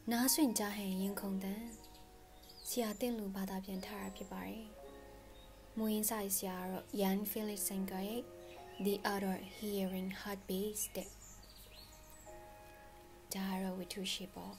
နားဆွင့်ကြားဟန်ရင်ခုန်တန်ဆရာတင်လူဘာသာပြန်ထားတာဖြစ်ပါတယ်။မူရင်းစာဆရာတော့ Jan Felix Sanger ရဲ့ The Art of Hearing Heartbeats တဲ့ဒါတော့ဝိထုရှိပေါ့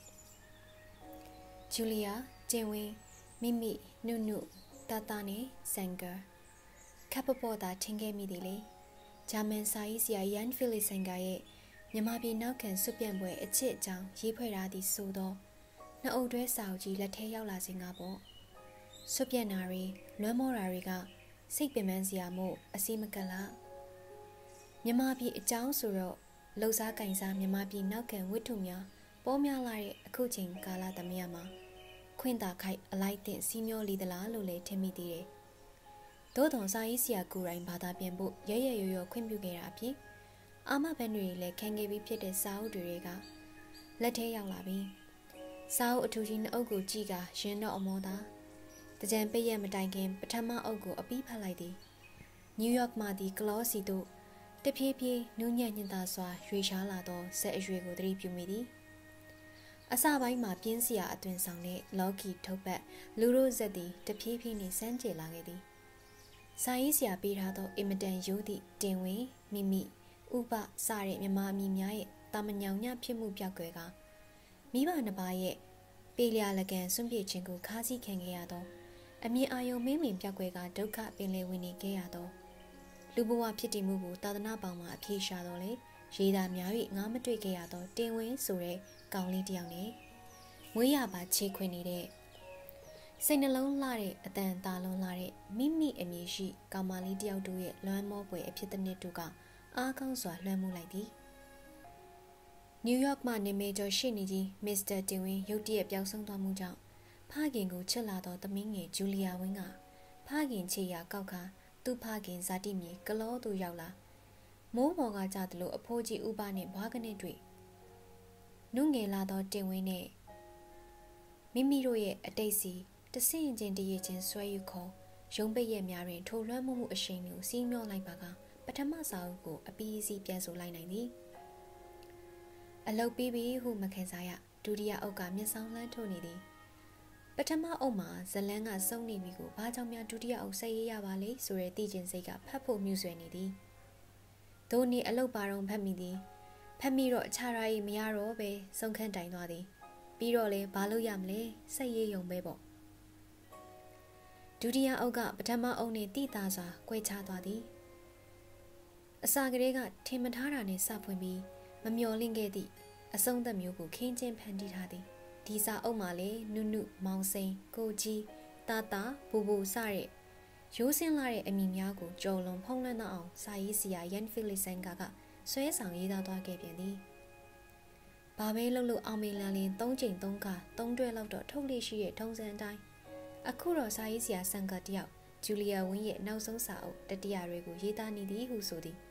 ဂျူလီယာကျင်ဝင်းမိမိနုနုတာတာနဲ့ဆန်ဂါခပ်ပေါ်တာထင်ခဲ့မိတယ်လေဂျာမန်စာရေးဆရာ Jan Felix Sanger ရဲ့မြန်မာပြည်နောက်ခံစွပြန့်ပွဲအချစ်အကြောင်းရေးဖွဲ့ထားသည့်ဆိုသောနှစ်အုပ်တွဲစာအုပ်ကြီးလက်ထဲရောက်လာစဉ်ကပေါ့စွပြန့်နာတွေလွမ်းမောတာတွေကစိတ်ပင်ပန်းစရာမို့အစီမကက်လားမြန်မာပြည်အကြောင်းဆိုတော့လှုပ်ရှားကင်စားမြန်မာပြည်နောက်ခံဝတ္ထုများပေါ်များလာတဲ့အခုချိန်ကာလသမယမှာခွင့်သာခိုက်အလိုက်တဲ့စီးမျောလီသလားလို့လည်းထင်မိသေးတယ်။သို့တော်စာရေးဆရာကိုယ်တိုင်ဘာသာပြန်ဖို့ရရရွရွခွင့်ပြုခဲ့တာဖြစ်အာမဘန်တွေလည်းခံခဲ့ပြီးဖြစ်တဲ့စာအုပ်တွေကလက်ထဲရောက်လာပြီ။စာအုပ်အထူးကြီးနှစ်အုပ်ကိုကြည့်ကရင်တော့အမောသားတကြံပိတ်ရမတိုင်ခင်ပထမအုပ်ကိုအပြီးဖတ်လိုက်သည်။နယူးယောက်မှာဒီကလောစီတို့တဖြည်းဖြည်းနူးညံ့ညင်သာစွာရွေရှားလာသောဆက်အရွယ်ကိုသတိပြုမိသည်အစပိုင်းမှာပြင်းစရာအသွင်ဆောင်တဲ့လော်ကီထုတ်ပတ်လူရိုဇက်သည်တဖြည်းဖြည်းနှင့်စမ်းကြယ်လာခဲ့သည်စာရေးဆရာပေးထားသောအင်မတန်ရိုးသည့်တင်ဝင်မိမိဥပစတဲ့မြမအမိများရဲ့တာမညောင်ညဖြစ်မှုပြောက်ကွယ်ကမိဘနှစ်ပါးရဲ့ပေလျာလကန်စွန့်ပစ်ခြင်းကိုခါးစည်းခံခဲ့ရသောအမြင်အာရုံမင်းမင်ပြောက်ကွယ်ကဒုက္ခပင်လယ်ဝင်နေခဲ့ရသောလူဘဝဖြစ်တည်မှုကိုသာသနာပေါင်းမှာအပြေရှာတော့လေရေးသားများ၍ငါမတွေ့ခဲ့ရသောတင်ဝင်းဆိုတဲ့ကောင်လေးတစ်ယောက်နဲ့မွေးရပါချေခွင်နေတဲ့စိတ်နှလုံးလှတဲ့အတန်တာလုံးလှတဲ့မိမိအမည်ရှိကောင်မလေးတစ်ယောက်တို့ရဲ့လွမ်းမောပွေအဖြစ်တစ်နှစ်တို့ကအားကောင်းစွာလွှမ်းမိုးလိုက်သည်နယူးယောက်မှာနေမေကျော်ရှိနေကြီးမစ္စတာတင်ဝင်းရုတ်တရက်ပျောက်ဆုံးသွားမှုကြောင့်ဖခင်ကိုချစ်လာသောသမီးငယ်ဂျူလီယာဝင်းကဖခင်ချေရာကောက်ခါသူ့ဖခင်ဇာတိမြေကလောသို့ရောက်လာမိုးပေါ်ကကြသလိုအဖိုးကြီးဥပနှင့်ဘွားကနေတွေ့နုငယ်လာသောတင်ဝင်းနဲ့မိမိတို့ရဲ့အတိတ်စီတဆင့်ချင်းတရချင်းဆွဲယူခေါ်ရုံပိတ်ရက်များတွင်ထိုလွှမ်းမိုးမှုအရှိန်ကိုစီးမျောလိုက်ပါကပထမစာအုပ်ကိုအပီးစီပြန်ဆိုလိုက်နိုင်သည်အလုတ်ပြီးပြီဟုမခံစားရဒုတိယအုပ်ကမျက်စောင်းလှမ်းထိုးနေသည်ပထမအုပ်မှာဇလန်းကစုံနေပြီကိုဘာကြောင့်များဒုတိယအုပ်ဆက်ရေးရပါလေဆိုတဲ့သိချင်းစိတ်ကဖတ်ဖို့မြူဆွဲနေသည်ဒိုနေအလုတ်ပါတော့ဖတ်မိသည်ဖတ်မိတော့အခြားရာကြီးမရတော့ပဲဆုံးခန်းတိုင်သွားသည်ပြီးတော့လေဘာလို့ရမလဲဆက်ရေးယုံပဲပေါ့ဒုတိယအုပ်ကပထမအုပ်နဲ့တိသားစွာ꿰ချသွားသည်အစာကလေးကထင်မထားတာနဲ့စဖွင့်ပြီးမမျော်လင့်ခဲ့သည့်အဆုံးသက်မျိုးကိုခင်းချင်းဖန်တီးထားသည်ဒီစာအုပ်မှာလေနုနုမောင်စိန်ကိုကြီးတာတာဘူဘူစတဲ့ရိုးစင်းလာတဲ့အမည်များကိုကြော်လွန်ဖုံးလွှမ်းသောအောင်စာရေးဆရာ Jan Felix Sanger ကဆွဲဆောင်ရေးသားသွားခဲ့ပြန်သည်ဘာပဲလုပ်လို့အောင်မင်လန်လင်း၃ချိန်၃ခါ၃တွဲလောက်တော့ထုတ်လေရှိတဲ့ထုံးစံအတိုင်းအခုတော့စာရေးဆရာဆန်ကာတယောက်ဂျူလီယာဝင်းရဲ့နောက်ဆုံးစာအုပ်တတိယတွေကိုရေးသားနေသည်ဟုဆိုသည်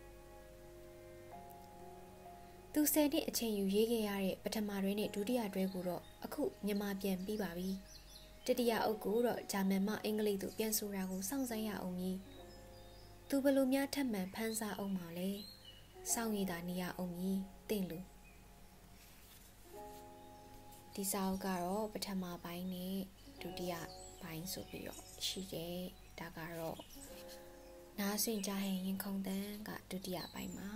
သူ10နှစ်အချိန်ယူရေးခဲ့ရတဲ့ပထမတွဲနဲ့ဒုတိယတွဲကိုတော့အခုမြန်မာပြန်ပြီးပါပြီတတိယအုပ်ကိုတော့ဂျာမန်မှအင်္ဂလိပ်သို့ပြန်ဆိုတာကိုစောင့်ဆိုင်းရအောင်ကြီးသူဘလို့များထပ်မံဖန်ဆာအောင်ပါလဲစောင့်ရည်သာနေရအောင်ကြီးတင့်လူဒီစာအုပ်ကတော့ပထမပိုင်းနဲ့ဒုတိယပိုင်းဆိုပြီးတော့ရှိတယ်ဒါကတော့နားဆွင့်ကြားဟင်ရင်ခုန်တန်းကဒုတိယပိုင်းမှာ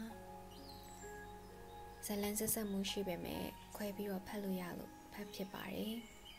ဇလန်ဆက်ဆက်မှုရှိပေမဲ့ခွဲပြီးတော့ဖတ်လို့ရလို့ဖတ်ဖြစ်ပါတယ်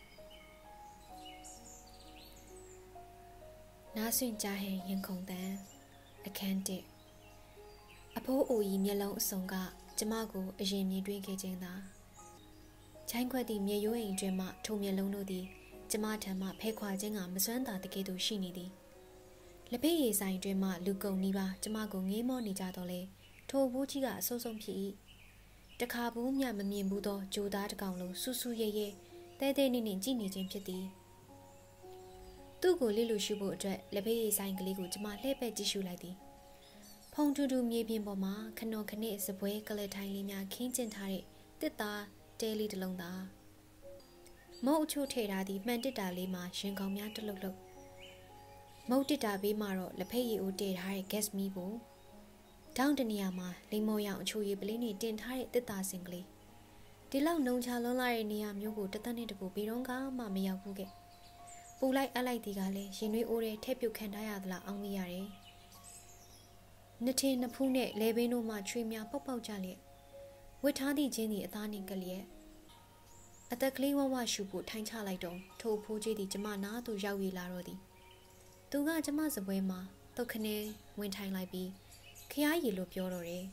နားဆွင့်ကြားဟင်ရင်ခုန်တန်းအခန်း1အဖိုးအိုကြီးမျက်လုံးအစုံကကျမကိုအရင်မြင်တွေ့ခဲ့ခြင်းသာချိုင်းခွက်သည့်မြေရိုးအိမ်တွင်မှထိုမျက်လုံးတို့သည်ကျမထံမှဖဲခွာခြင်းကမစွမ်းသာတကယ်သို့ရှိနေသည်လက်ဖေးရည်ဆိုင်တွင်မှလူကုန်နီးပါကျမကိုငေးမောနေကြတော့လေထိုဘိုးကြီးကအဆိုးဆုံးဖြစ်၏တခါဘူးမျှမမြင်ဘူးသောဂျိုသားတစ်ကောင်လုံးဆူဆူရဲရဲတဲတဲနေနေကြည့်နေခြင်းဖြစ်သည်သူ့ကိုလိလူရှုဖို့အတွက်လက်ဖေးရည်ဆိုင်ကလေးကိုကျမလှည့်ပဲ့ကြည့်ရှုလိုက်သည်ဖုံတူတူမြေပြင်ပေါ်မှာခနော်ခနဲ့စပွဲကလေးထိုင်လေးများခင်းကျင်းထားတဲ့တစ်သားတဲလေးတစ်လုံးသာမုတ်အချို့ထည့်ထားသည့်မှန်တစ်တာလေးမှာရင်ကောင်များတလုတ်လုတ်မုတ်တစ်တာဘေးမှာတော့လက်ဖက်ရည်အိုးတည်ထားတဲ့ gas မီးကိုတောင်းတနေရာမှာလိမ္မော်ရောင်အချို့ရည်ပလင်းနဲ့တင်ထားတဲ့တစ်သားစင်ကလေးဒီလောက်နှုံချလွန်လာတဲ့နေရာမျိုးကိုတသက်နဲ့တကူဘီတော့ကမှမရောက်ဘူးခဲ့ပူလိုက်အလိုက်ဒီကလည်းရင်နှွေးအိုးတဲ့ထက်ပြုတ်ခံထားရသလားအောင်မိရတယ်နှစ်ထင်းနှစ်ဖူးနဲ့လဲဘင်းတို့မှချွေများပေါက်ပေါက်ကြလျက်ဝစ်ထားသည့်ချင်းသည်အသားနှင့်ကလျက်အသက်ကလေးဝဝရှူဖို့ထိုင်ချလိုက်တော့ထိုဖိုးကြီးသည်ကျမနားသို့ရောက်ရလာတော့သည်သူကကျမစပွဲမှာတုတ်ခနဲဝင်ထိုင်လိုက်ပြီးခရားရည်လို့ပြောတော့တယ်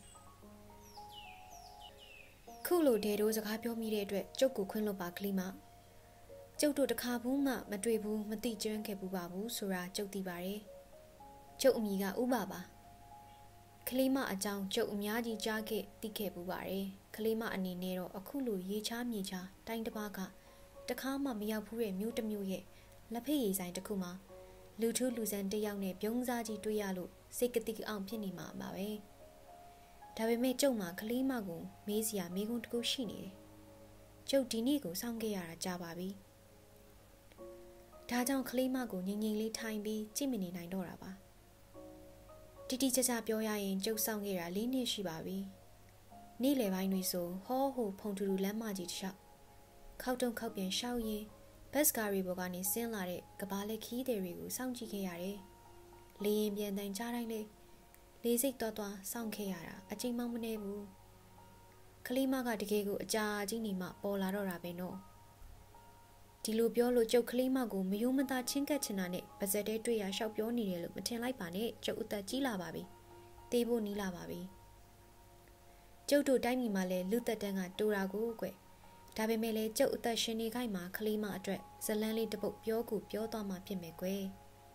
ခုလိုဒေတို့စကားပြောမိတဲ့အတွက်ကျုပ်ကိုခွင့်လွှတ်ပါကလေးမကျုပ်တို့တခါဘူးမှမတွေ့ဘူးမသိကျွမ်းခဲ့ဘူးပါဘူးဆိုတာကျုပ်သိပါတယ်ကျုပ်အမိကဥပါပါကလေးမအကြောင်းကျုပ်အများကြီးကြားခဲ့သိခဲ့ဘူးပါတယ်ကလေးမအနေနဲ့တော့အခုလိုရေချားမြေချားတိုင်းတစ်ပါးကတခါမှမရောက်ဘူးတဲ့မြို့တစ်မြို့ရဲ့လက်ဖက်ရည်ဆိုင်တစ်ခုမှာလူထူးလူဆန်းတစ်ယောက်နဲ့ပြုံးစားကြီးတွေ့ရလို့စိတ်ကတိအောင်ဖြစ်နေမှာပါပဲဒါပေမဲ့ကျုပ်မှာကလေးမကိုမေးစရာမိကုန်းတစ်ခုရှိနေတယ်ကျုပ်ဒီနေ့ကိုစောင့်ခဲ့ရတာကြာပါပြီဒါကြောင့်ကလေးမကိုငြိမ်ငြိမ်လေးထိုင်ပြီးကြည့်မနေနိုင်တော့တာပါတိတိကျကျပြောရရင်ကျုပ်စောင့်ခဲ့တာ4နှစ်ရှိပါပြီနေ့လယ်ပိုင်းတွေဆိုဟောဟိုဖုန်ထူထူလမ်းမကြီးတစ်လျှောက်ခောက်တုံခောက်ပြန်ရှောက်ရင်ဘတ်စကားရီဘော်ကနေဆင်းလာတဲ့ကဘာလက်ခီးတွေကိုစောင့်ကြည့်ခဲ့ရတယ်လေရင်ပြန်တန်ကြားတိုင်းလေးစိတ်တော်တော်စောင့်ခဲ့ရတာအချိန်မှမနေဘူးကလေးမကတကယ်ကိုအကြာကြီးနေမှပေါ်လာတော့တာပဲနော်ဒီလိုပြောလို့ကျုပ်ကလေးမကိုမယိုးမသားချင်းကပ်ချင်တာနဲ့ပါဇက်တဲတွေ့ရရှောက်ပြောနေတယ်လို့မထင်လိုက်ပါနဲ့ကျုပ်အသက်ကြီးလာပါပြီတေးဖို့နီးလာပါပြီကျုပ်တို့တိုင်းပြည်မှာလဲလူသက်တန်းကတိုးတာကိုကွဒါပေမဲ့လဲကျုပ်အသက်ရှင်နေခိုင်းမှာကလေးမအတွက်ဇလန်းလေးတစ်ပုတ်ပြောသွားမှဖြစ်မယ်ကွယ်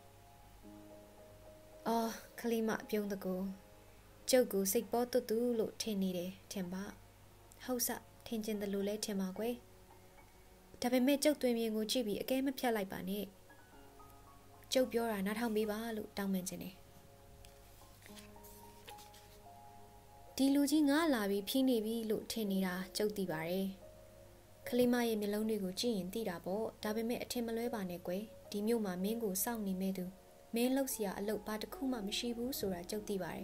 အော်ကလေးမပြုံးတကူကျုပ်ကိုစိတ်ပေါ်တူလို့ထင်နေတယ်ထင်ပါဟုတ်စထင်ကျင်တယ်လို့လဲထင်ပါကွယ်ဒါပေမဲ့ကျုပ်သွင်းမြင်ကိုကြည့်ပြီးအကဲမဖြတ်လိုက်ပါနဲ့ကျုပ်ပြောတာနားထောင်ပေးပါလို့တောင်းပန်ခြင်းတယ်ဒီလူကြီးငါလာပြီးဖြီးနေပြီလို့ထင်နေတာကျုပ်သိပါတယ်ကလေးမရဲ့မျက်လုံးတွေကိုကြည့်ရင်သိတာပေါ့ဒါပေမဲ့အထင်မလွဲပါနဲ့ကွယ်ဒီမြို့မှာမင်းကိုစောင့်နေမဲ့သူမင်းလှုပ်เสียအလုပ်ဘာတစ်ခုမှမရှိဘူးဆိုတာကျုပ်သိပါတယ်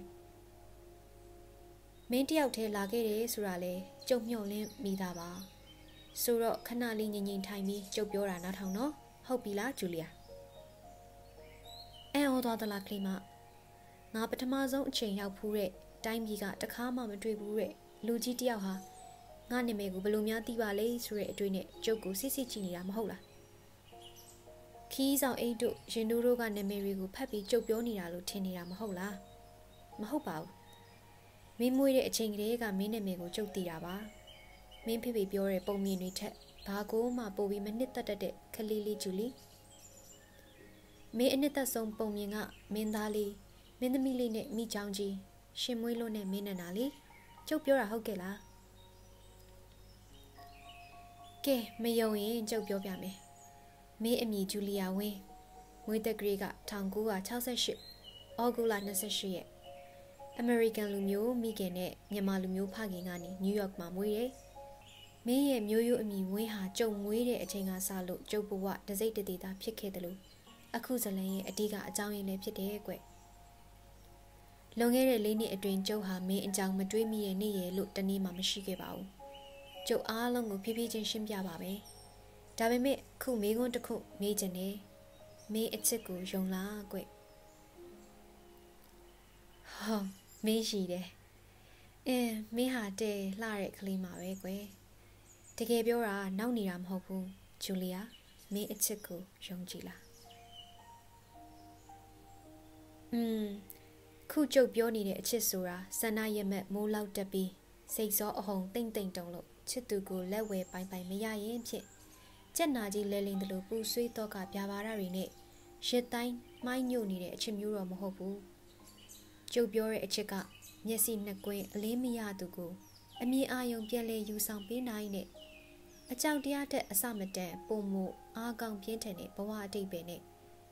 မင်းတယောက်တည်းလာခဲ့တယ်ဆိုတာလေကျုပ်မျှော်လင့်မိတာပါဆိုတော့ခဏလေးငြိမ်ငြိမ်ထိုင်ပြီးကျုပ်ပြောတာနားထောင်နော်ဟုတ်ပြီလားဂျူလီယာအော်သွားသလားကလေးမငါပထမဆုံးအချိန်ရောက်ဖူးတဲ့တိုင်းပြည်ကတခါမှမတွေ့ဘူးတဲ့လူကြီးတယောက်ဟာငါနာမည်ကိုဘယ်လိုများသိပါလဲဆိုတဲ့အတွေ့နဲ့ကျုပ်ကိုစစ်စစ်ကြည့်နေတာမဟုတ်လားခီးဆောင်အိတ်တို့ရင်တို့ကနာမည်တွေကိုဖတ်ပြီးကျုပ်ပြောနေတာလို့ထင်နေတာမဟုတ်လားမဟုတ်ပါဘူးမင်းမွေးတဲ့အချိန်ကလေးကမင်းနာမည်ကိုကျုပ်သိတာပါမင်းဖေဖေပြောတဲ့ပုံမြင်တွေထက်ဘာကိုမှပိုပြီးမနှစ်သက်တဲ့ကလေးလေးဂျူလီမင်းအနှစ်သက်ဆုံးပုံမြင်ကမင်းသားလေးမင်းသမီးလေးနဲ့မိချောင်းကြီးရှင်မွေးလို့နဲ့မင်းနန္ဒာလေးကျုပ်ပြောတာဟုတ်ကဲ့လားကဲမယုံရင်ကျုပ်ပြောပြမယ်မင်းအမည်ဂျူလီယာဝင်းမွေးသက်ဂရေးက1968ဩဂုတ်လ28ရက်အမေရိကန်လူမျိုးမိခင်နဲ့မြန်မာလူမျိုးဖခင်ကနေနယူးယောက်မှာမွေးတယ်မင်းရဲ့မျိုးရိုးအမည်ဝင်းဟာကျုံမွေးတဲ့အချိန်ကစလို့ကျုပ်ဘဝတစိမ့်တသေးတာဖြစ်ခဲ့တယ်လို့အခုဇလန်ရဲ့အဓိကအကြောင်းရင်းလည်းဖြစ်တယ်ကွလွန်ခဲ့တဲ့4နှစ်အတွင်းကျုပ်ဟာမင်းအကြောင်းမတွေးမိတဲ့နေ့ရလို့တနေ့မှမရှိခဲ့ပါဘူးကျုပ်အားလုံးကိုဖြည်းဖြည်းချင်းရှင်းပြပါမယ်ဒါပေမဲ့ခုမေးခွန်းတစ်ခုမေးချင်တယ်မင်းအချစ်ကိုယုံလားကွဟောမင်းရှိတယ်မင်းဟာတဲလှတဲ့ကလေးမှာပဲကွတကယ်ပြောတာနောက်နေတာမဟုတ်ဘူးဂျူလီယာမင်းအချစ်ကိုယုံကြည်လားခုကျုပ်ပြောနေတဲ့အချစ်ဆိုတာဆန္ဒရမက်မိုးလောက်တက်ပြီးစိတ်စောအဟုန်တိမ်တိမ်တုံလို့ချစ်သူကိုလက်ဝဲပိုင်ပိုင်မရရင်ဖြစ်ကြက်နာကြီးလဲလင်းတယ်လို့ပူဆွေးတော့ကပြာပါရတွေနဲ့ရစ်တိုင်းမှိုင်းညို့နေတဲ့အချစ်မျိုးတော့မဟုတ်ဘူးကျုပ်ပြောတဲ့အချစ်ကမျက်စိနှစ်ကွင်းအလင်းမရသူကိုအမြင်အာရုံပြန်လဲယူဆောင်ပေးနိုင်တဲ့အကြောက်တရားတဲ့အစမတန်ပုံမှုအားကောင်းပြင်းထန်တဲ့ဘဝအတိတ်ပဲနဲ့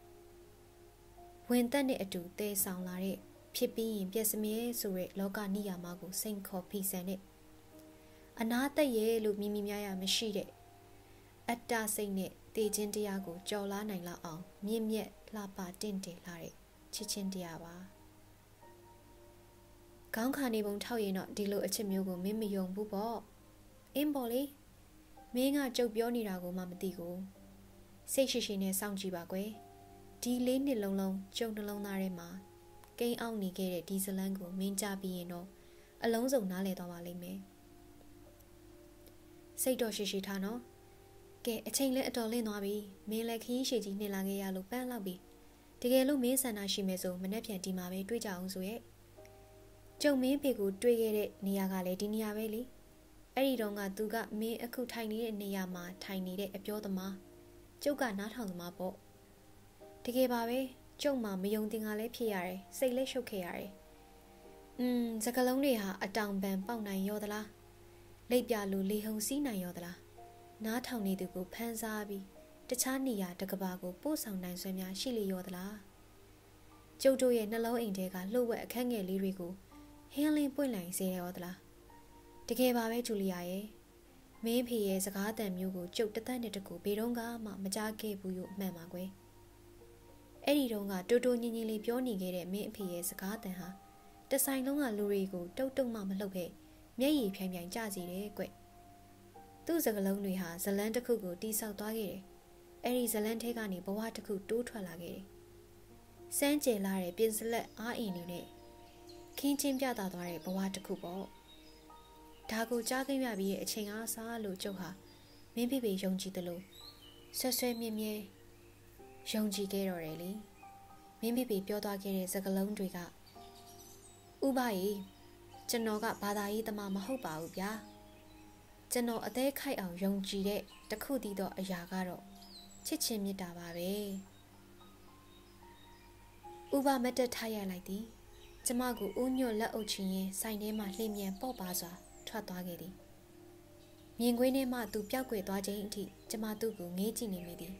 ဝင်သက်နဲ့အတူတဲဆောင်လာတဲ့ဖြစ်ပြီးရင်ပြက်စမြဲဆိုတဲ့လောကနိယာမကိုစိန်ခေါ်ဖိဆန်တဲ့အနာသက်ရဲ့လို့မိမိများရမရှိတဲ့အတ္တစိတ်နဲ့တည်ခြင်းတရားကိုကြော်လားနိုင်လောက်အောင်မြင့်မြတ်လှပတင့်တယ်လာတဲ့ချစ်ချင်းတရားပါခေါင်းခါနေပုံထောက်ရင်တော့ဒီလိုအချစ်မျိုးကိုမင်းမယုံဘူးပေါ့အင်းပေါ်လေမင်းကကြုတ်ပြောနေတာကိုမှမသိဘူးစိတ်ရှိရှိနဲ့စောင့်ကြည့်ပါကွယ်ဒီ၄နှစ်လုံးလုံးကျုံနှလုံးသားထဲမှာကိန်းအောင်နေခဲ့တဲ့ဒီဇလန်ကိုမင်းကြားပြီးရင်တော့အလုံးစုံနားလည်သွားပါလိမ့်မယ်စိတ်တော်ရှိရှိထားနော်ကဲအချိန်လည်းအတော်လင်းသွားပြီမင်းလည်းခရီးရှည်ကြီးနှင်လာခဲ့ရလို့ပန်းလောက်ပြီတကယ်လို့မင်းဆန္ဒရှိမယ်ဆိုမနေ့ပြန်ဒီမှာပဲတွေ့ကြအောင်ဆိုရဲ့ကျုံမင်းဖေကိုတွေ့ခဲ့တဲ့နေရာကလည်းဒီနေရာပဲလေအဲ့ဒီတော့ကသူကမင်းအခုထိုင်နေတဲ့နေရာမှာထိုင်နေတဲ့အပြောသမားကျုပ်ကနားထောင်သမားပေါ့တကယ်ပါပဲကျုံမှာမယုံတင်ကလည်းဖြစ်ရတယ်စိတ်လည်းရှုပ်ခဲ့ရတယ်စကလုံးတွေဟာအတောင်ပံပေါက်နိုင်ရောသလားလိပ်ပြလူလေဟုန်စီးနိုင်ရောသလားနားထောင်နေသူကိုဖမ်းစားပြီးတခြားနေရာတကဘာကိုပို့ဆောင်နိုင်စွမ်းများရှိလေရောသလားကျုပ်တို့ရဲ့နှလုံးအိမ်ထဲကလှုပ်ဝက်အခက်ငယ်လေးတွေကိုဟင်းလင်းပွင့်နိုင်စေရောသလားတကယ်ပါပဲဂျူလီယာရဲ့မင်းဖေရဲ့စကားတန်မျိုးကိုကျုပ်တသက်နဲ့တကူဘယ်တော့မှမကြားခဲ့ဘူးလို့အမှန်ပါကွယ်အဲ့ဒီတော့ကတိုးတိုးညင်ညင်လေးပြောနေခဲ့တဲ့မင်းအဖေရဲ့စကားတန်ဟာတဆိုင်လုံးကလူတွေကိုတုတ်တုတ်မှမလှုပ်ခဲ့မျက်ရည်ဖြိုင်ဖြိုင်ကျစီတယ်ကွသူ့စကလုံးတွေဟာဇလန်းတစ်ခုကိုတိဆောက်သွားခဲ့တယ်အဲ့ဒီဇလန်းထဲကနေဘဝတစ်ခုတိုးထွက်လာခဲ့တယ်စမ်းကြယ်လာတဲ့ပြင်စလက်အားအင်တွေနဲ့ခင်းချင်းပြတာသွားတဲ့ဘဝတစ်ခုပေါ့ဒါကိုကြားသိရပြီးရဲ့အချိန်အားစားလို့ကျုပ်ဟာမင်းဖေဖေယုံကြည်တယ်လို့ဆွဆွဲမြဲမြဲယုံကြည်ခဲ့တော့တယ်လေမင်းဖေဖေပြောသွားခဲ့တဲ့စကားလုံးတွေကဥပယေကျွန်တော်ကဘာသာရေးသမားမဟုတ်ပါဘူးဗျာကျွန်တော်အသေးခိုက်အောင်ယုံကြည်တဲ့တခုတည်းသောအရာကတော့ချစ်ချင်းမေတ္တာပါပဲဥပမတ်တက်ထားရလိုက်သည်ကျမကိုဦးညွတ်လက်အုပ်ချင်ရင်ဆိုင်ထဲမှာလှည့်မြန်ပေါ့ပါစွာထွက်သွားခဲ့သည်မြင်ကွင်းထဲမှသူပျောက်ကွယ်သွားခြင်းအထိကျမသူ့ကိုငေးကြည့်နေမိသည်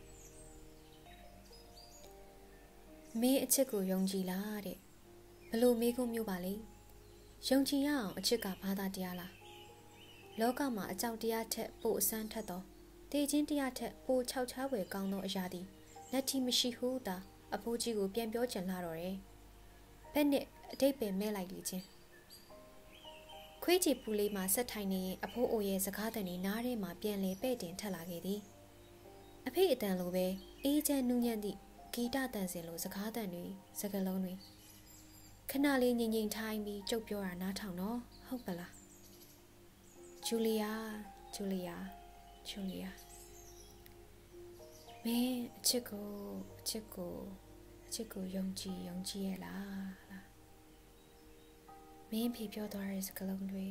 မင်းအချစ်ကိုယုံကြည်လားတဲ့ဘလို့မေးခွန်းမျိုးပါလေယုံကြည်ရအောင်အချစ်ကဘာသာတရားလားလောကမှာအကြောက်တရားထက်ပိုအစမ်းထက်သောတေခြင်းတရားထက်ပိုခြောက်ခြားွယ်ကောင်းသောအရာသည်လက်ထိမရှိဟုသာအဖိုးကြီးကိုပြန်ပြောချင်လာတော့တယ်ဘက်နဲ့အတိတ်ပင်မဲလိုက်လေချင်းခွေးချီပူလေးမှာဆက်ထိုင်နေရင်အဖိုးအိုရဲ့စကားတန်တွေနားထဲမှာပြန်လေပဲ့တင်ထက်လာခဲ့သည်အဖေအတန်လိုပဲအေးချမ်းနူးညံ့သည့်ဂီတတန်စင်လိုစကားတန်တွေစကားလုံးတွေခဏလေးငြိမ်ငြိမ်ထိုင်ပြီးကြုတ်ပြောတာနားထောင်တော့ဟုတ်ပလားဂျူလီယာဂျူလီယာဂျူလီယာမင်းအချစ်ကိုယုံကြည်ရဲ့လားမင်းဖေပြောသွားတဲ့စကားလုံးတွေ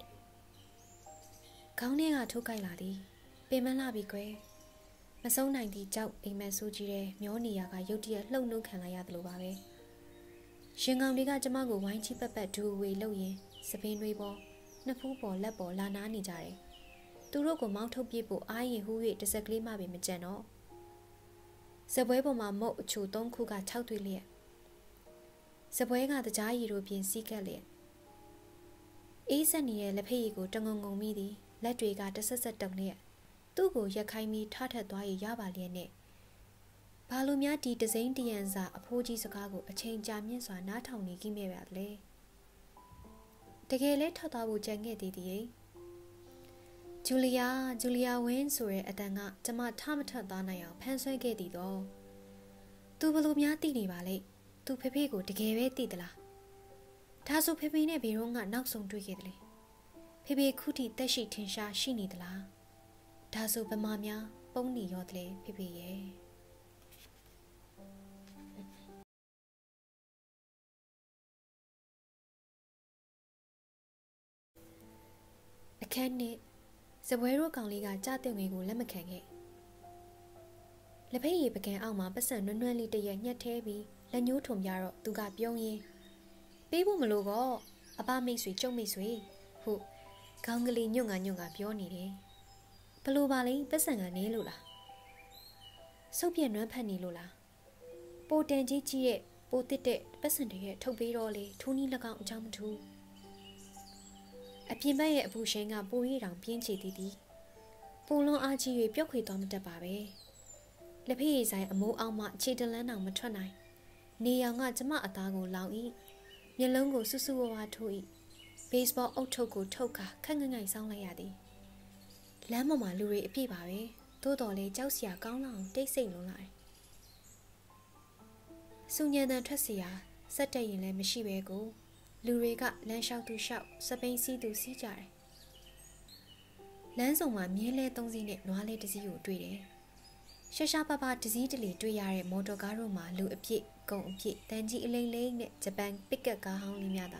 ခေါင်းထဲကထိုးကြိုက်လာသည်ပင်မလှပြီကွယ်မဆုံးနိုင်သည့်ကြောက်အိမ်မက်ဆိုးကြီးတဲ့မျောနေရကရုတ်တရက်လှုပ်နှုတ်ခံလိုက်ရတယ်လို့ပါပဲရှင်ကောင်တွေကကျမကိုဝိုင်းချိပတ်ပတ်ဒူဝေလှုပ်ရင်စပင်းတွေပေါ်နှစ်ဖူးပေါ်လက်ပေါ်လာနားနေကြတယ်သူတို့ကိုမောင်းထုတ်ပြဖို့အားရင်ဟူး၍တစ်စက်ကလေးမှပဲမကြံတော့စပွဲပေါ်မှာမုတ်အချို၃ခုက၆သွေးလျက်စပွဲကတကြားရည်တို့ပြင်စီးကပ်လျက်အေးဆက်နေတဲ့လက်ဖက်ရည်ကိုတငုံငုံမိသည်လက်တွေကတဆက်ဆက်တုံလျက်သူ့ကိုရက်ခိုင်းပြီးထထက်သွားရပါလျက်နဲ့ဘာလို့များဒီတစိမ့်တရံစာအဖိုးကြီးစကားကိုအချိန်ကြာမြင့်စွာနားထောင်နေကြမိပါလေတကယ်လဲထွက်သွားဖို့ကြံခဲ့သေးတယ်ဂျူလီယာဝင်းဆိုတဲ့အတန်ကကျမထမထက်သွားနိုင်အောင်ဖန်ဆွဲခဲ့သည်တော့သူဘလို့များသိနေပါလေသူဖေဖေကိုတကယ်ပဲသိသလားဒါဆိုဖေဖေနဲ့ဘေရောကနောက်ဆုံးတွေ့ခဲ့တယ်လေဖေဖေခုထိတက်ရှိထင်ရှားရှိနေသလားဒါဆိုဗမာများပုံနေရောတယ်လေဖေဖေရဲ့အခန်းနဲ့စပွဲရိုးကောင်လေးကကြားတဲ့ငွေကိုလက်မခံခဲ့လက်ဖက်ရည်ပကံအောက်မှာပတ်စံနွမ်းလေးတရက်ညှက်သေးပြီးလက်ညှိုးထုံပြတော့သူကပြုံးရင်းပေးဖို့မလို့ကောအပမိတ်ဆွေကျုံမိတ်ဆွေဟုခေါင်းကလေးညွန့်ငါပြောနေတယ်ဘလို့ပါလဲပတ်စံကနေလို့လားစုပ်ပြက်နွမ်းဖက်နေလို့လားပိုတန်ကြီးကြီးရဲ့ပိုတစ်တဲ့ပတ်စံတွေရဲ့ထုတ်ပေးတော့လေထူးနီး၎င်းအကြောင်းမထူးအပြင်ဘက်ရဲ့အပူရှင်ကပိုရီတောင်ပြင်းချေသည်ပိုလွန်အားကြီး၍ပြုတ်ခွေသွားမတတ်ပါပဲလက်ဖက်ရည်ဆိုင်အမိုးအောက်မှခြေတလန်းတောင်မထွက်နိုင်နေရောင်ကကျမအသားကိုလောင်၏မျက်လုံးကိုဆူဆူဝါထိုး၏ဘေ့စ်ဘောအုပ်ထုပ်ကိုထုတ်ခါခက်ငငိုင်ဆောင်းလိုက်ရသည်လမ်းပေါ်မှာလူတွေအပြည့်ပါပဲသို့တော်လည်းကြောက်စရာကောင်းလောက်တိတ်ဆိတ်လုံးလာတယ်စူညံတန်ထွက်စရာစက်တက်ရင်လည်းမရှိပဲကိုလူတွေကလမ်းလျှောက်သူလျှောက်စပိန်စီးသူစီးကြတယ်လမ်းဆောင်မှာမြင်းလဲ3စီးနဲ့နွားလဲ1စီးကိုတွေ့တယ်ရှာရှာပါပါ1စီးတလေတွေ့ရတဲ့မော်တော်ကားတို့မှာလူအပြည့်ကုန်အပြည့်တန်ကြီးအလိမ့်လိမ့်နဲ့ဂျပန်ပစ်ကပ်ကားဟောင်းလေးများတာ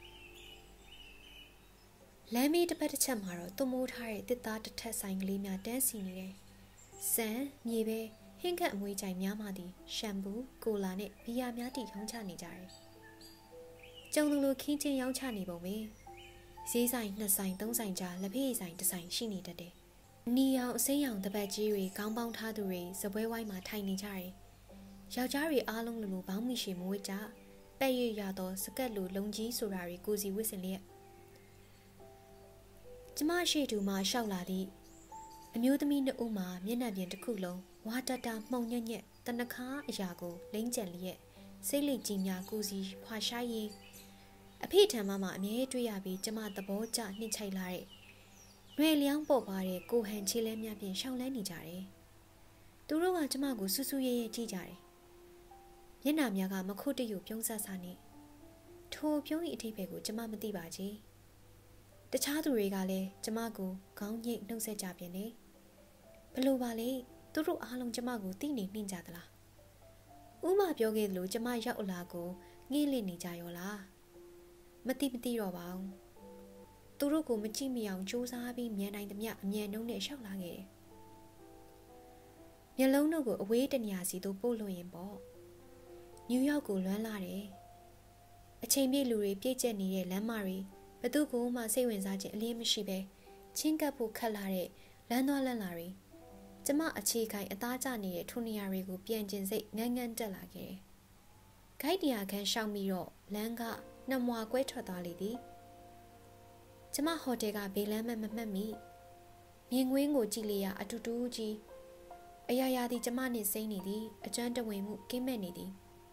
လမ်းမေးတစ်ပတ်တစ်ချက်မှာတော့သွမိုးထားတဲ့တစ်သားတစ်ထက်ဆိုင်ကလေးများတန်းစီနေတယ်။စံမြေပဲဟင်းခတ်အမွေးကြိုင်များမှသည်ရှမ်ပူကိုလာနဲ့ဘီယာများတည်ရောင်းချနေကြတယ်။ကျုံလူခင်းချင်းရောင်းချနေပုံပဲ။ဈေးဆိုင်2ဆိုင်3ဆိုင်ကြားလက်ဖေးဆိုင်1ဆိုင်ရှိနေတတ်တယ်။နီအောင်အစိမ်းရောင်တပတ်ကြီးတွေခေါင်းပေါင်းထားသူတွေစပွဲဝိုင်းမှာထိုင်နေကြတယ်။ယောက်ျားတွေအားလုံးလိုဘောင်းမီရှည်မွေးကြ။ပဲ့ရရသောစကတ်လိုလုံကြီးဆိုတာတွေကိုစီဝစ်စင်လျက်ကျမရှိတူမှရှောက်လာသည့်အမျိုးသမီး2ဦးမှာမျက်နှာပြင်တစ်ခုလုံးဝါတတာမှုံညက်ညက်တနခါအရာကိုလိမ့်ကြံလျက်စိတ်လိကြီးများကိုစီဖွာရှားရင်အဖေထံမှအမြဲတွေ့ရပြီးကျမသဘောကျနှိမ့်ချိုက်လာတဲ့ရွယ်လျောင်းပေါ်ပါတဲ့ကိုဟန်ချေလဲများပြင်ရှောင်းလဲနေကြတယ်သူတို့ကကျမကိုစူးစူးရဲရဲကြည့်ကြတယ်မျက်နှာများကမခုတ်တယူပြုံးဆက်ဆာနေထိုပြုံး၏အထိပ္ပယ်ကိုကျမမသိပါကြီးတခြားသူတွေကလည်းကျမကိုခေါင်းညိတ်နှုတ်ဆက်ကြပြန်တယ်ဘလို့ပါလေသူတို့အားလုံးကျမကိုသိနေနှင်ကြသလားဥမပြောခဲ့သလိုကျမရောက်လာကိုငေးလင့်နေကြရောလားမသိတော့ပါဘူးသူတို့ကိုမကြည့်မအောင်စူးစမ်းပြီးမြန်နိုင်သမျှအမြန်နှုံးနဲ့ရှောက်လာခဲ့တယ်မျက်လုံးတို့ကိုအဝေးတနေရာစီသို့ပို့လွှင့်ရင်ပေါ့နယူးယောက်ကိုလွမ်းလာတယ်အချိန်ပြည့်လူတွေပြည့်ကျက်နေတဲ့လမ်းမတွေဘသူကမှစိတ်ဝင်စားခြင်းအလင်းမရှိပဲချင်းကပ်ဖို့ခက်လာတဲ့လမ်းသွားလမ်းလာတွေကျမအခြေခိုင်အသားကျနေတဲ့ထိုနေရာတွေကိုပြန်ကျင်စိတ်ငန်းငန်းတက်လာခဲ့တယ်။ဂိုက်တရားခန်းရှောက်ပြီးတော့လမ်းကနှမွာကွဲထွက်သွားလေသည်။ကျမဟိုတယ်ကဘေးလမ်းမမှတ်မိမြင်ကွင်းကိုကြည့်လျာအတူတူကြီးအရာရာသည်ကျမနှင့်စိမ့်နေသည်အကျွမ်းတဝင်မှုကင်းမဲ့နေသည်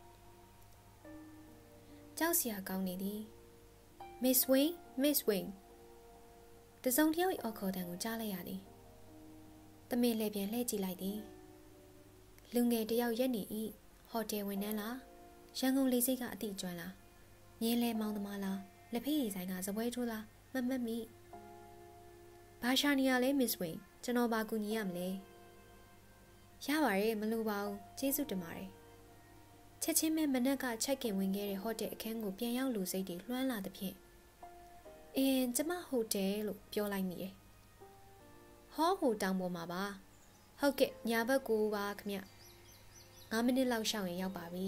ကြောက်စရာကောင်းနေသည်Miss Wing တစုံတစ်ယောက်၏အော်ခေါ်တံကိုကြားလိုက်ရသည်တမင်လည်းပြန်လှည့်ကြည့်လိုက်သည်လူငယ်တစ်ယောက်ရက်နေ၏ဟိုတယ်ဝန်ထမ်းလားရန်ကုန်လေဆိပ်ကအတိကျွမ်းလားမြင်းလဲမောင်းသမားလားလက်ဖေးရည်ဆိုင်ကစပွဲထိုးလားမမှတ်မိဘာရှာနေရလဲ Miss Wing ကျွန်တော်ဘာကူညီရမလဲရပါရဲ့မလိုပါဘူးကျေးဇူးတင်ပါတယ်ချက်ချင်းပဲမနက်ကချက်ကင်ဝင်ခဲ့တဲ့ဟိုတယ်အခန်းကိုပြန်ရောက်လူစိတ်တွေလွှမ်းလာသဖြင့်ကျမဟိုတယ်လို့ပြောလိုက်မိတယ်ဟိုတောင်ပေါ်မှာပါဟုတ်ကဲ့ညာဘက်ကိုပါခမ9မိနစ်လောက်ရှောင်ရင်ရောက်ပါပြီ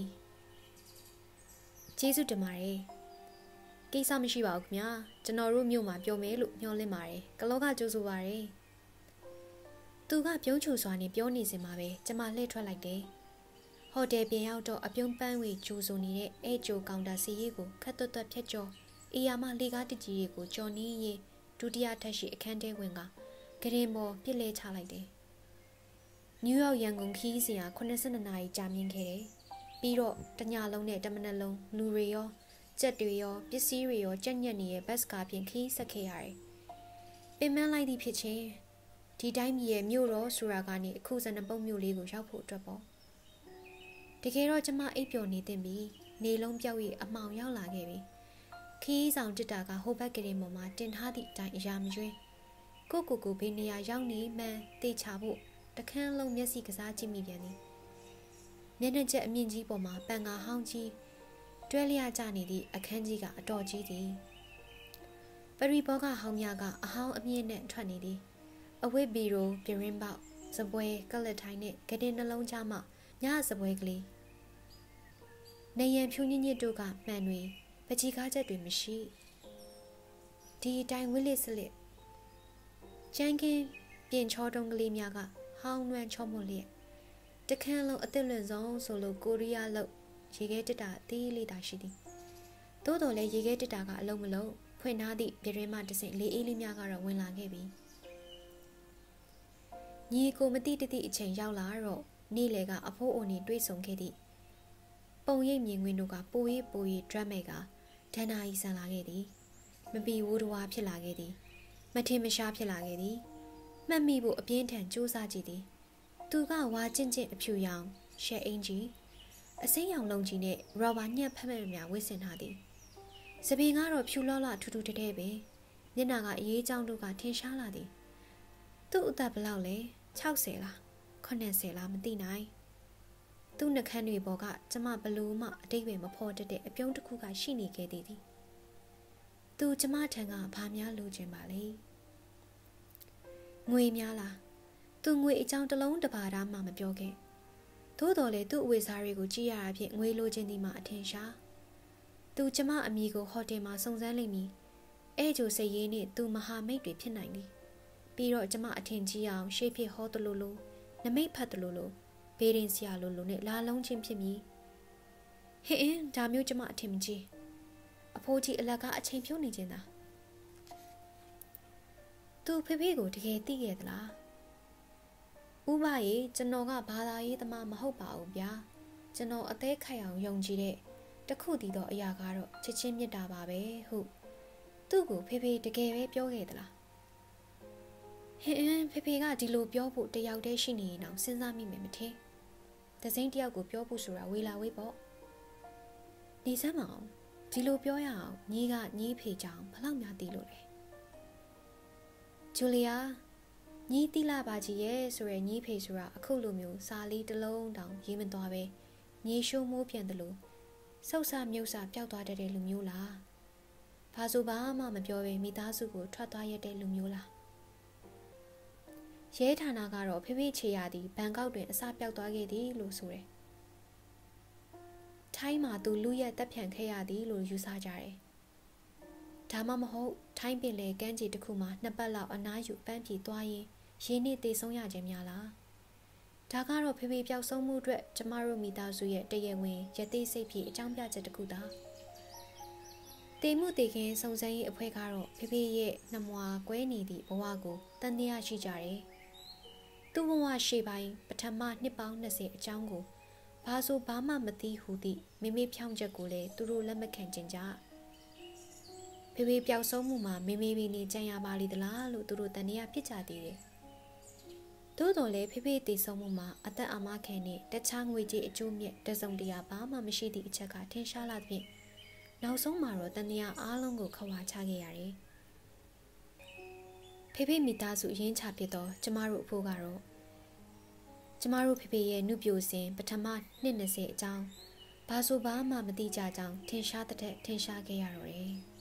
ကျေးဇူးတင်ပါတယ်ကိစ္စမရှိပါဘူးခမကျွန်တော်တို့မြို့မှာပြောမယ်လို့မျှော်လင့်ပါတယ်ကလောကကြိုးဆိုပါတယ်သူကပြုံးချူစွာနဲ့ပြောနေစင်မှာပဲကျမလှည့်ထွက်လိုက်တယ်ဟိုတယ်ပြန်ရောက်တော့အပြုံးပန်းဝေကျူဆိုနေတဲ့အဲ့ကျိုကောင်တာစီရီကိုခတ်သွက်ဖြတ်ကျော်အေယာမလေကားတကြီးတွေကိုကြော်နီးရင်ဒုတိယထပ်ရှိအခန်းထဲဝင်ကဂရင်ပေါ်ပြစ်လဲချလိုက်တယ်နယူးယောက်ရန်ကုန်ခီးစဉ်က82နာရီကြာမြင့်ခဲ့တယ်ပြီးတော့တညလုံးနဲ့တမနက်လုံးလူတွေရောကြက်တွေရောပစ္စည်းတွေရောကြက်ညက်နေတဲ့ဘတ်စကားဖြင့်ခီးဆက်ခဲ့ရတယ်ပင်မလိုက်သည့်ဖြစ်ချင်းဒီတိုင်းပြည်ရဲ့မြို့တော်ဆိုတာကနေအခုစနပုံမြို့လေးကိုရောက်ဖို့အတွက်ပေါ့တကယ်တော့ကျမအိပ်ပျော်နေတင်ပြီးနေလုံးပြောက်၍အမှောင်ရောက်လာခဲ့ပြီခီးဆောင်တစ်တာကဟိုဘက်ကလေးပေါ်မှာတင်ထားသည့်အတိုင်းအရာမရွေးကိုဘေးနေရာရောက်နေမှန်တေချဖို့တခန်းလုံးမျက်စိကစားကြည့်မိပြန်သည်မျက်နှာချက်အမြင့်ကြီးပေါ်မှာပန်ကာဟောင်းကြီးတွဲလျကျနေသည့်အခန်းကြီးကအတော်ကြီးသည်ပရီဘောကဟောင်းများကအဟောင်းအမြင့်နဲ့ထွက်နေသည်အဝိဘီရိုပြရင်းပေါက်စပွဲကလတ်ထိုင်းနဲ့ကတင်နှလုံးကြားမှညစပွဲကလေးနေရန်ဖြူညညစ်တို့ကမှန်တွေပကြီးကားချက်တွေမရှိဒီအတိုင်းဝိလစ်စလစ်ကျန်းကင်းပြင်ချောတုံးကလေးများကဟောင်းနှွမ်းချောမွန်လျက်တခန်းလုံးအသစ်လွန်ဆုံးဆိုလို့ကိုရီးယားလောက်ရေခဲတက်တာတီးလေးတာရှိသည်သို့တော်လည်းရေခဲတက်တာကအလုံးမလုံးဖွင့်ထားသည့်ပြရင်းမှတဆင့်လေးအေးလေးများကတော့ဝင်လာခဲ့ပြီညီကိုမတိတတိအချိန်ရောက်လာတော့နေ့လေကအဖိုးအိုနေတွေ့ဆုံခဲ့သည့်ပုံရိပ်မြင်ကွင်းတို့ကပိုရေးဒရမ်မဲကဒန်နာကြီးဆန်လာခဲ့သည်မပီဝိုးတဝါဖြစ်လာခဲ့သည်မထင်မရှားဖြစ်လာခဲ့သည်မှတ်မိဖို့အပြင်းထန်ကြိုးစားကြည့်သည်သူကဝါကျင့်ကျင့်အဖြူရောင်ရှယ်အင်ကြီးအစိမ်းရောင်လုံးကြီးနဲ့ရော်ဘာညက်ဖက်မဲ့များဝှက်ဆင်ထားသည်စပင်ကတော့ဖြူလော့လော့ထူထူတဲတဲပဲမျက်နှာကအရေးကြောင်းတို့ကထင်ရှားလာသည်သူ့အသက်ဘလောက်လဲ60လား80လားမသိနိုင်သူ့နှကန်းတွေပေါ်ကကျမဘလို့မှအတိတ်ပဲမဖော်တတ်တဲ့အပြုံးတစ်ခုကရှိနေခဲ့သည်သူကျမထံကဘာများလိုချင်ပါလဲငွေများလားသူငွေအကြောင်းတစ်လုံးတစ်ပါးသားမှမပြောခဲ့သို့တော်လေသူ့အဝတ်စားတွေကိုကြည့်ရတာဖြင့်ငွေလိုချင်သည်မှအထင်ရှားသူကျမအမိကိုဟိုတယ်မှာစုံစမ်းလိမ့်မည်အဲဂျိုစိတ်ရင်းနဲ့သူမဟာမိတ်တွေဖြစ်နိုင်သည်ပြီးတော့ကျမအထင်ကြီးအောင်ရှေ့ဖြစ်ဟောတလို့လို့နမိတ်ဖတ်တလို့လို့ဘေးရင်ဆရာလို့လို့နဲ့လာလုံးချင်းဖြစ်မည်ဟင်းဒါမျိုးကျမအထင်မကြီးအဖိုးကြီးအလက်ကအချိန်ဖြုတ်နေခြင်းသာသူဖေဖေကိုတကယ်သိခဲ့သလားဥပရေကျွန်တော်ကဘာသာရေးသမားမဟုတ်ပါဘူးဗျာကျွန်တော်အသေးခိုက်အောင်ယုံကြည်တဲ့တခုတည်းသောအရာကတော့ချစ်ချင်းမြတ်တာပါပဲဟုသူ့ကိုဖေဖေတကယ်ပဲပြောခဲ့သလားဟင်းဖေဖေကဒီလိုပြောဖို့တယောက်တည်းရှိနေရင်တော့စဉ်းစားမိမယ်မထင်တစိမ့်တယောက်ကိုပြောဖို့ဆိုတာဝေလာဝေးပေါ့နေစမ်းမအောင်ဒီလိုပြောရအောင်ညီကညီဖေကြောင်ဘလောက်များသိလို့လဲဂျူလီယာညီတိလာပါကြီးရဲ့ဆိုရယ်ညီဖေဆိုတာအခုလိုမျိုးစာလေးတစ်လုံးတောင်ရေးမသွားပဲညီရှိုးမိုးပြန်တယ်လို့ဆုတ်ဆမြုပ်ဆပျောက်သွားတတ်တဲ့လူမျိုးလားဘာဆိုဘာမှမပြောပဲမိသားစုကိုထွက်သွားရတဲ့လူမျိုးလားရဲဌာနကတော့ဖေဖေချေရသည်ဘန်ကောက်တွင်အစပျောက်သွားခဲ့သည်လို့ဆိုတယ်ထိုင်းမှာသူလူရက်တပ်ဖြန့်ခဲ့ရသည်လို့ယူဆကြတယ်ဒါမှမဟုတ်ထိုင်းပင်လေကမ်းခြေတစ်ခုမှာ2ပတ်လောက်အနားယူပန်းပြေသွားရင်ရင်းနှီးတေဆုံးရခြင်းများလားဒါကတော့ဖေဖေပျောက်ဆုံးမှုအတွက်ကျမတို့မိသားစုရဲ့တရဝင်ရသေးစိတ်ဖြင့်အကြောင်းပြချက်တစ်ခုသာတေမှုတေခင်စုံစမ်းရေးအဖွဲ့ကတော့ဖေဖေရဲ့နှမွာကွဲနေသည့်ဘဝကိုတန်တရားရှိကြတယ်သူ့ဘဝရှေ့ပိုင်းပထမနှစ်ပေါင်း20အကြောင်းကိုဘာဆိုဘာမှမသိဟူသည့်မိမိဖြောင်းချက်ကိုလည်းသူတို့လက်မခံကြကြဖေဖေပျောက်ဆုံးမှုမှာမိမိနေကြံရပါလိမ့်သလားလို့သူတို့တန်တရားဖြစ်ကြသေးတယ်သို့တော်လည်းဖေဖေတည်ဆုံးမှုမှာအသက်အာမခံနဲ့တခြားငွေကြေးအကျိုးမြတ်တစုံတရာဘာမှမရှိသည့်အချက်ကထင်ရှားလာသဖြင့်နောက်ဆုံးမှာတော့တန်တရားအားလုံးကိုခဝါချခဲ့ရတယ်ဖေဖေမိသားစုရင်းချဖြစ်တော့ကျမတို့အဖို့ကတော့ကျမတို့ဖေဖေရဲ့နှုတ်ပြိုစဉ်ပထမနှစ်20အကြောင်းဘာဆိုဘာမှမသိကြကြောင်းထင်ရှားတဲ့ထင်ရှားခဲ့ရတော့တယ်